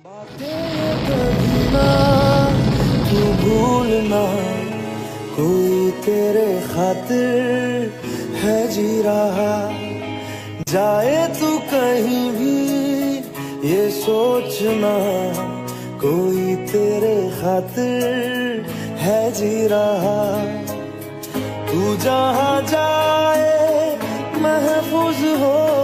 बातें कभी ना तू भूलना, कोई तेरे खातिर है जी रहा। जाए तू कहीं भी ये सोचना, कोई तेरे खातिर है जी रहा। तू जहाँ जाए महफूज हो